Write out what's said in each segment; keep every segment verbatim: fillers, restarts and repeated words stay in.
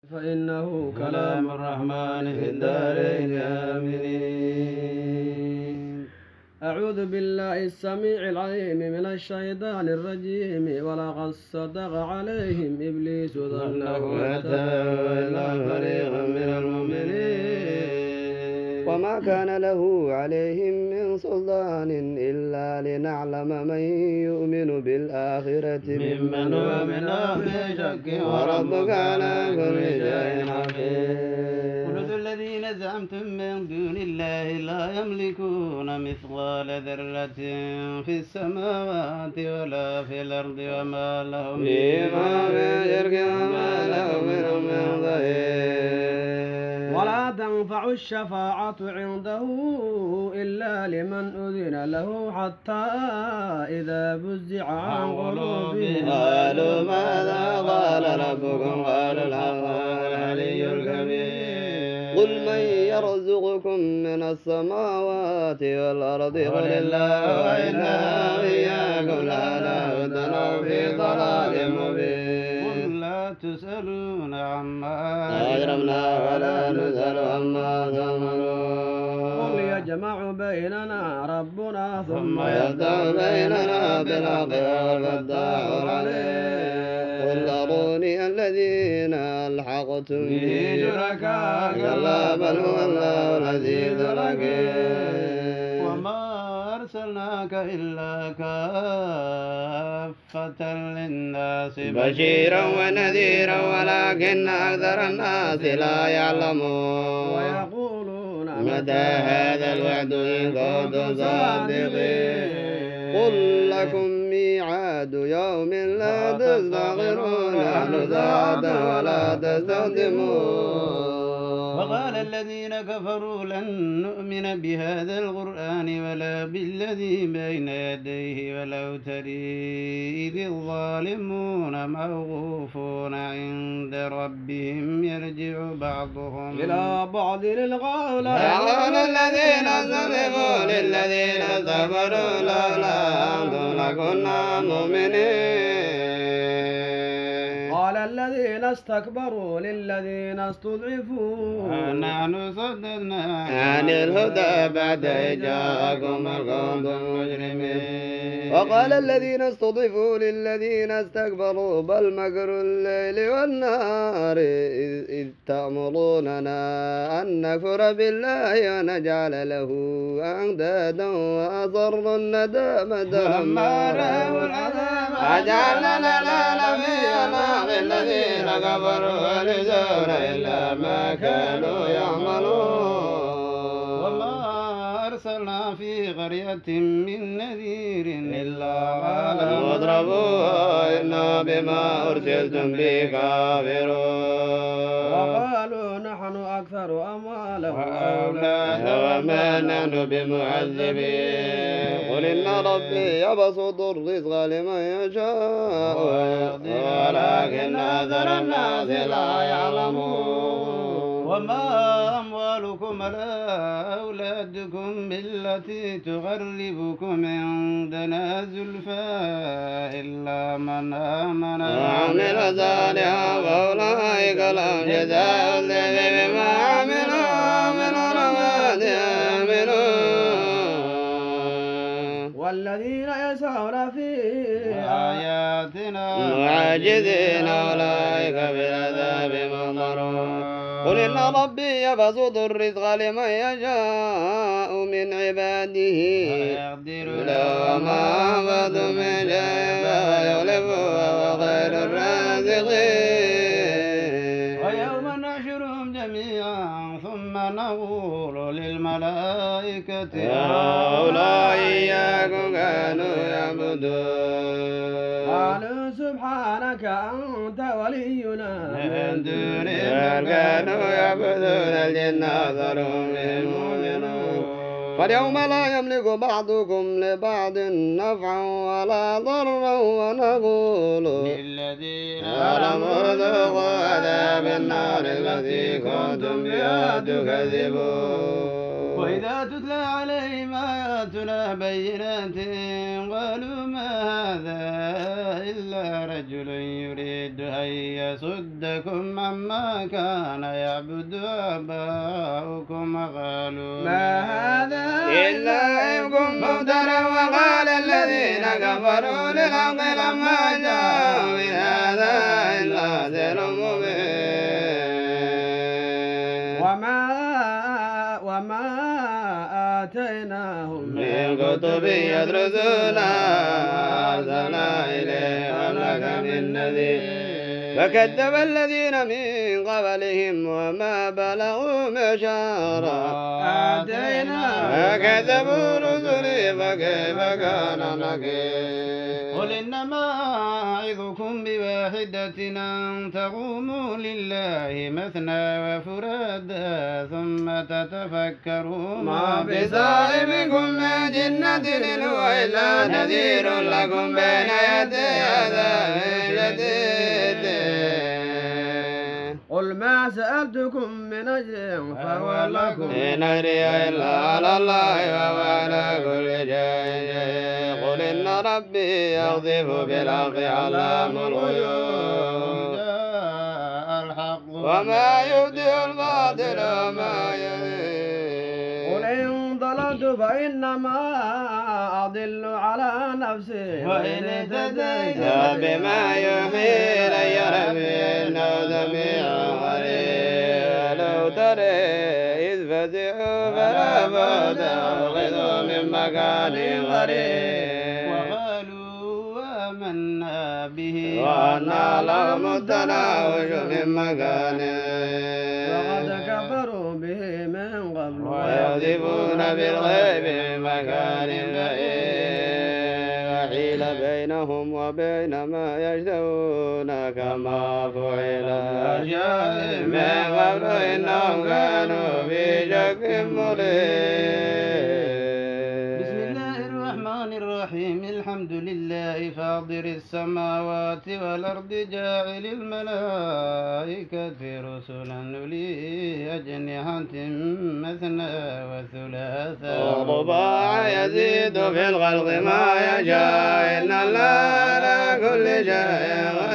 فإنه كلام الرحمن في الدارين آمنين. أعوذ بالله السميع العليم من الشيطان الرجيم. ولقد صدق عليهم إبليس ظنه فاتبعوا إلا فريقا من المؤمنين وما كان له عليهم من سلطان إلا لنعلم من يؤمن بالآخرة ممن هو من أهل شك وربك على كل شيء حفيظ. قل الذين زعمتم من دون الله لا يملكون مثقال ذرة في السماوات ولا في الأرض وما لهم فيما من شرك وما لهم منهم من ظهير. ولا تنفع الشفاعة عنده إلا لمن أذن له حتى إذا فزع عن قلوبهم قالوا ماذا قال ربكم قالوا الحق العلي الكبير. قل من يرزقكم من السماوات والأرض قل الله وإنا إياكم لنهتدون في ضلال مبين. قل لا تسألون عما أجرمنا ولا نسأل عما تعملون. قل يجمع بيننا ربنا ثم يفتح بيننا بالحق والفتاح العليم. قل أروني الذين ألحقتم به شركاء كلا بل هو الله العزيز الحكيم. وما أرسلناك إلا كافة للناس بشيرا ونذيرا ولكن أكثر الناس لا يعلمون. ويقولون متى هذا الوعد إن كنتم صادقين. قل لكم ميعاد يوم لا تستغفرون عنه ساعة ولا تستقدمون. وقال الذين كفروا لن نؤمن بهذا القرآن ولا بالذي بين يديه ولو ترى إذ الظالمون موقوفون عند ربهم يرجع بعضهم إلى بعض القول يقول الذين استضعفوا للذين استكبروا لولا أنتم لكنا مؤمنين. قال الذين استكبروا للذين استضعفوا نحن صددنا عن الهدى بعد إذ جاءكم القوم المجرمين. وقال الذين استضعفوا للذين استكبروا بل مكر الليل والنهار إذ, إذ تأمروننا أن نكفر بالله ونجعل له أندادا وأصروا الندامة لما رأوا العذاب وجعلنا الأغلال في أعناق الذين كفروا هل يجزون إلا ما كانوا يعملون. وما أرسلنا في قرية من نذير إلا قالوا واضربوا إنا بما أرسلتم به كافرون. وقالوا نحن أكثر أموالا وأولادا وما نحن بمعذبين. قل إن ربي يبسط الرزق لمن يشاء ولكن أكثر الناس لا يعلمون. وما أموالكم ولا أولادكم بالتي تقربكم عندنا زلفى إلا من آمن وعمل صالحا فأولئك لهم جزاء الذين بما عملوا من الرحمات آمنون. والذين يسعون في آياتنا معاجزين أولئك بالعذاب محضرون. قل إن ربي يبسط الرزق لمن يشاء من عباده له ما أنفقتم من شيء فيخلف وهو خير الرازقين. ويوم نحشرهم جميعا ثم نقول للملائكة هؤلاء إياكم كانوا يعبدون. قالوا سبحانك أنت ولينا من دونهم كانوا يعبدون الجن أكثرهم المؤمنون. فاليوم لا يملك بعضكم لبعض نفعا ولا ضرا ونقول للذين ظلموا ذوقوا عذاب النار التي كنتم بها تكذبون. وإذا تتلى عليهم آياتنا بينات قالوا ما هذا إلا رجل يريد أن يصدكم عما كان يعبد آباؤكم قالوا ما هذا إلا إفك مفترى وقال الذين كفروا للحق لما جاءوا إن هذا إلا سحر مبين وما وما آتيناهم من كتب يدرسونها أرسلنا إليهم لك من نذير فكذب الذين من قبلهم وما بلغوا مشارا آتيناهم فكذبوا رسلي فكيف كان نكير قل إنما أعظكم بواحدة أن تقوموا لله مثنى وفرادا ثم تتفكروا ما بصاحبكم من جنة إن هو إلا نذير لكم بين يدي عذاب شديد قل ما سألتكم من أجر فهو لكم إن أجري إلا على الله وهو على كل شيء قل إن ربي يقذف بالحق علام الغيوب جاء الحق وما يبدئ الباطل وما يعيد قل إن ضللت فإنما أضل على نفسي وإن اهتديت بما يوحي إلي ربي إنه سميع قريب لو ترى إذ فزعوا فلا بد أخذوا من مكان قريب وقالوا آمنا به وأنى لهم التناوش من مكان وقد كفروا به من قبل ويذبون بالغيب من مكان بعيد وحيل بينهم وبين ما يشتهون كما فعل بأشياء من قبل إنهم كانوا في شك مريب بسم الله الرحمن الرحيم الحمد لله فاطر السماوات والأرض جاعل الملائكة رسلا أولي أجنحة مثنى وثلاثا ورباع يزيد في الخلق ما يشاء إن الله على كل شيء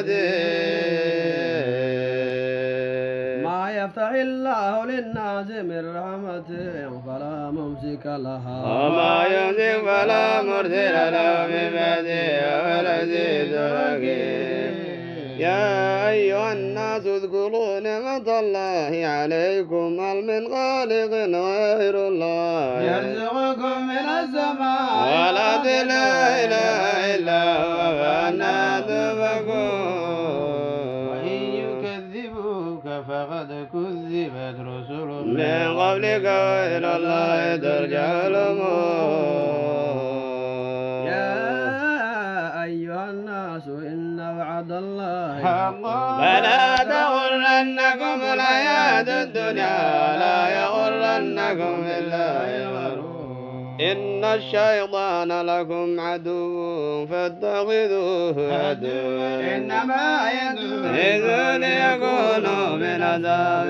قدير ما يفتح الله للناس من رحمة فلا ممسك لها وما يمسك فلا مرسل له من بعده ولا يزيد حكيم يا أيها الناس اذكروا نعمة الله عليكم هل من خالق غير الله يرزقكم من السماء والأرض لا إله إلا هو فأنا تؤفكون وإن يكذبوك فقد كذبت رسل من قبلك وإلى الله ترجع الأمور يا أيها الناس إن وعد الله حقا فلا تغرنكم الحياة الدنيا لا يغرنكم بالله الغرور إن الشيطان لكم عدو فاتخذوه عدوا إنما يدعو إذ ليكونوا من عذاب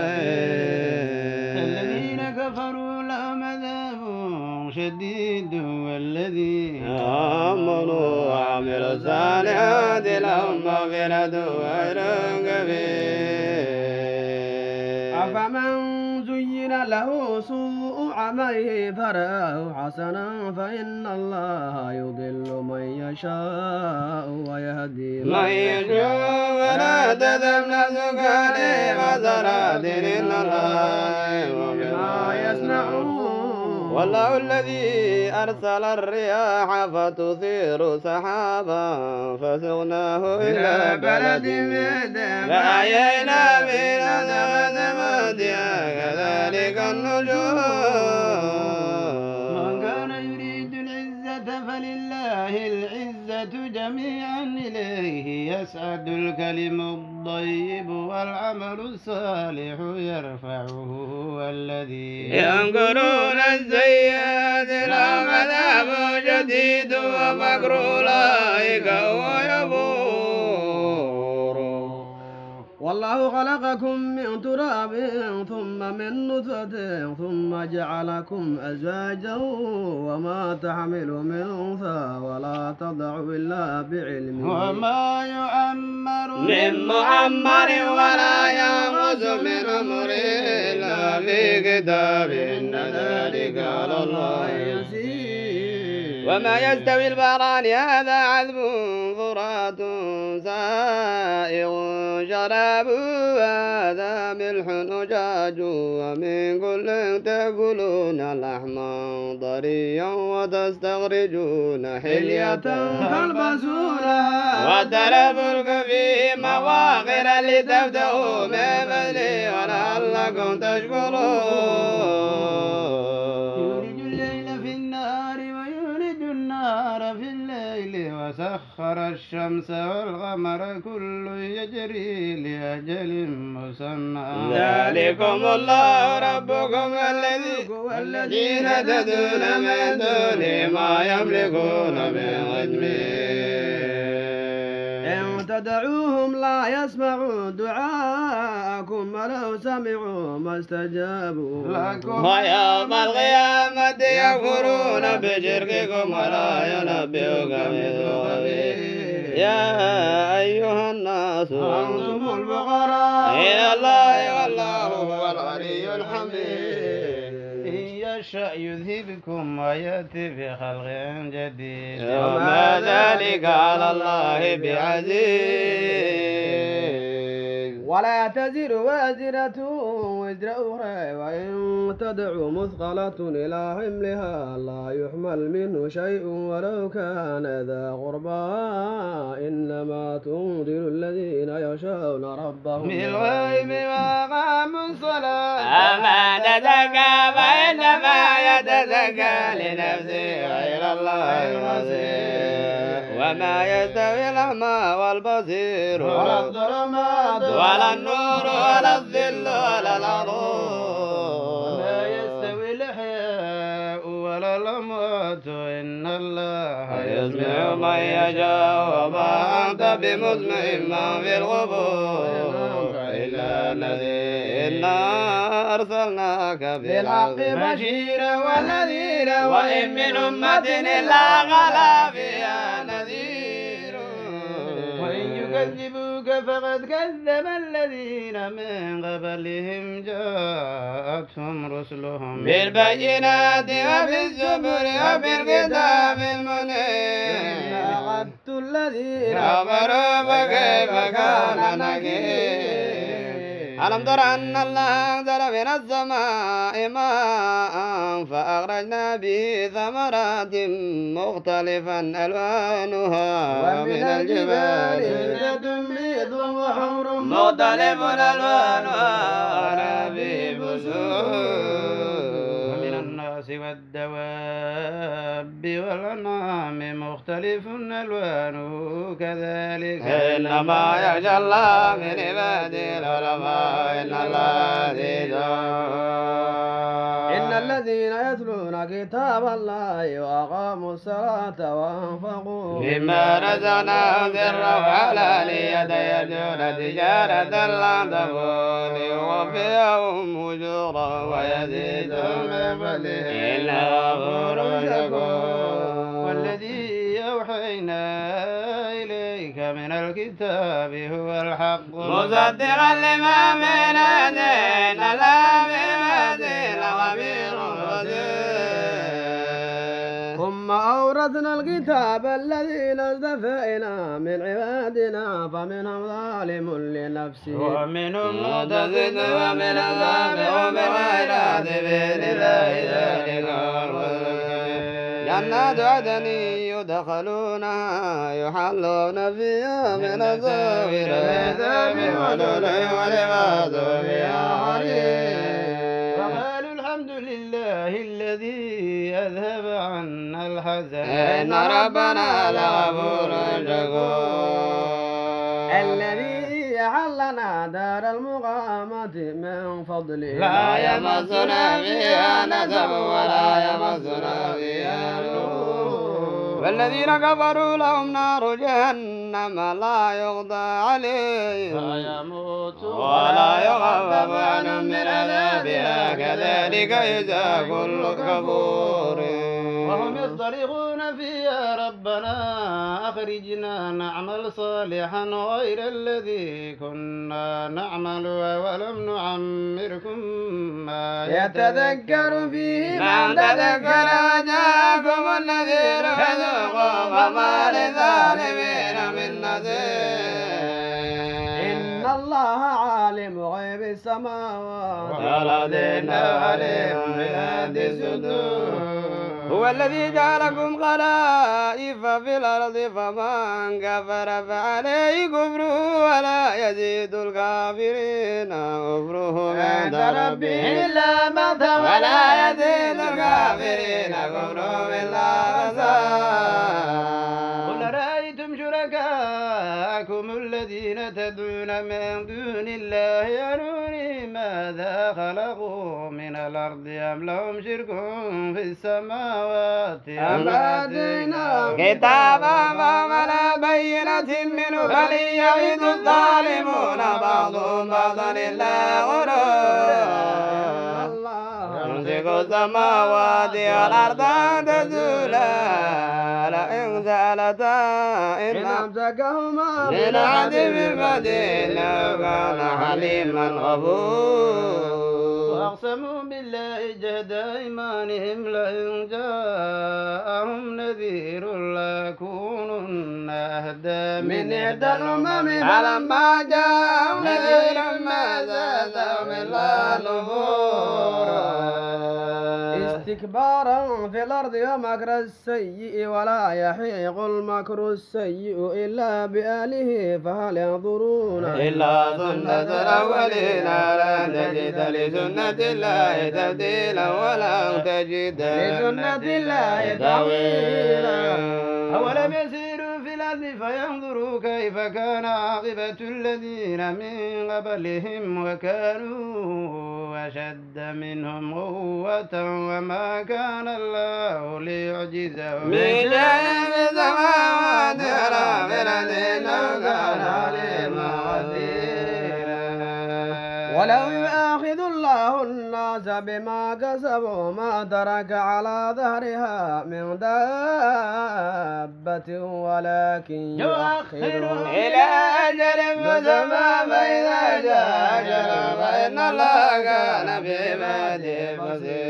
الذين كفروا لهم عذاب شديد والذين آمنوا وعملوا الصالحات لهم مغفرة وأجر كبير أفمن زين له سوء عمله فرآه حسنا فإن الله يضل من يشاء ويهدي من يشاء ولا تذهب نفسك عليه حسرات إن الله ما يصنعون والله الذي أرسل الرياح فتثير سحابا فسقناه إلى بلد ميت فأحيينا به الأرض موتها كذلك النشور من كان يريد العزة فلله العزة جميعا إليه يسعد الكلم الطيب والعمل الصالح يرفعه والذي ينكرون السيئات لهم عذاب شديد ومكر أولئك هو يبور والله خلقكم من تراب ثم من نطفة ثم جعلكم أزواجا وما تحمل من أنثى ولا تضع إلا بعلمه وما يعمر من معمر ولا ينقص من عمره إلا في كتاب إن ذلك على الله يسير. وما يستوي البحران هذا عذب فرات سائغ شرابه هذا ملح أجاج ومن كل تأكلون لحما طريا وتستخرجون حلية تلبسونها وترى الفلك فيه مواخر لتبتغوا من فضله ولعلكم تشكرون. يولج الليل في النهار ويولج النهار في الليل وسخر الشمس والقمر كل يجري لأجل مسمى ذلكم الله ربكم الذي والذين تدعون من دونه ما يملكون من خدمه إن تدعوهم لا يسمعوا دعاءكم ولو سمعوا ما استجابوا لكم ويوم القيامة يكفرون بشرككم ولا ينبئك مثل خبير. يا أيها الناس أنتم الفقراء إلى الله والله هو الغني الحميد. إن يشأ يذهبكم ويأتي بخلق جديد وما ذلك على الله بعزيز. ولا تزر وازرة وزر أخرى وإن تدعو مثقلة إلى حملها لا يحمل منه شيء ولو كان ذا قربى إنما تنذر الذين يخشون ربهم بالغيب وأقاموا الصلاة أما تزكى فإنما يتزكى لنفسه غير الله المصير. وما يستوي الأعمى والبصير ولا الظلمات ولا النور ولا الظل ولا الأرض. وما يستوي الأحياء ولا الأموات إن الله يسمع من يشاء وما أنت بمسمع من في القبور إلا نذير. إنا أرسلناك بالحق بشيرا ونذيرا وإن من أمة إلا خلا فيها نذير. وإن يكذبوك فقد كذب الذين من قبلهم جاءتهم رسلهم بالبينات وبالزبر وبالكتاب المنير. أخذت الذين كفروا فكيف كان نكير. ألم تر أن الله أنزل من السماء ماء فأخرجنا به ثمرات مختلفا ألوانها ومن الجبال جدة بيض وحمر مختلف ألوانها ونبي بسور. ومن الناس والدواب والأنعام مختلف ألوانه كذلك إنما يخشى الله من عباده العلماء. إن الله عزيز. إن الذين يتلون كتاب الله وأقاموا الصلاة وأنفقوا مما رزقناهم سرا وعلانية يرجون تجارة لن تبور ليوفيهم أجورا ويزيدهم من فضله إنه غفور شكور. والذي أوحينا إليك من الكتاب هو الحق مصدقا لما بين يديه إن الله بعباده لخبير بصير. ثم أورثنا الكتاب الذين اصطفينا من عبادنا فمنهم ظالم لنفسه ومنهم مقتصد ومنهم سابق بالخيرات بإذن الله ذلك هو الفضل الكبير. جنات عدن يدخلونها يحلون فيها من أساور من ذهب ولؤلؤ ولباسهم فيها حرير. وقالوا الحمد لله الذي أذهب عنا الحزن إن ربنا لغفور شكور. الذي أحلنا دار المقامة من فضله لا يمسنا فيها نسب ولا يمسنا فيها لغوب. والذين كفروا لهم نار جهنم لا يقضى عليهم فيموتوا ولا يخفف عنهم من عذابها كذلك يجزى كل كفور وهم يصطرخون فيها ربنا أخرجنا نعمل صالحا غير الذي كنا نعمل ولم نعمركم ما يتذكر فيه من تذكر جاءكم النذير فذوقوا فما للظالمين من نذير إن الله عالم غيب السماوات والذين عليم بذات الصدور هو الذي جعلكم خلائف في الأرض فمن كفر فعليه كفره ولا يزيد الكافرين كفرهم عند ربهم إلا مقتا ولا يزيد الكافرين كفرهم إلا خسارا قل رأيتم شركاءكم الذين تدعون من دون الله أروني ماذا خلقوا من الأرض أم لهم شرك في السماوات أم آتيناهم كتابا فمن بينة منه فليعد الظالمون بعضهم بعضا إلا غرورا يمسك السماوات والأرض أن تزولا لئن زالتا إن أمسكهما من أحد من بعده إنه كان حليما غفورا وأقسموا بالله جهد أيمانهم لئن جاءهم نذير ليكونن أهدى من إحدى الأمم فلما جاءهم نذير ما زادهم إلا نفورا استكبارا في الأرض ومكر السيء ولا يحيق المكر السيء إلا بأهله فهل ينظرون إلا سنة الأولين لن تجد لسنة الله تبديلا ولن تجد لسنة الله تحويلا أولم يسيروا في الأرض فينظروا كيف كان عاقبة الذين من قبلهم وكانوا أشد منهم قوة وما كان الله ليعجزه من جانب السماوات ولا من الأرض إنه كان عليما قديرا ولو يؤاخذ الله الناس بما كسبوا ما ترك على ظهرها من دابة ولكن يؤخرهم إلى أجل مسمى فإذا جاء أجل فإن الله كان بعباده بصيرا